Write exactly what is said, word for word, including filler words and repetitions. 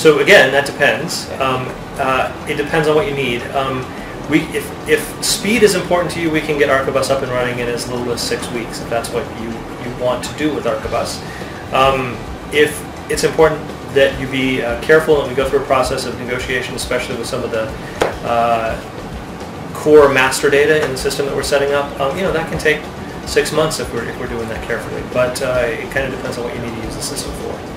so again, that depends. Um, uh, it depends on what you need. Um, we, if, if speed is important to you, we can get Archibus up and running in as little as six weeks, if that's what you, you want to do with Archibus. Um, if it's important that you be uh, careful and we go through a process of negotiation, especially with some of the uh, core master data in the system that we're setting up, um, you know, that can take six months if we're, if we're doing that carefully. But uh, it kind of depends on what you need to use the system for.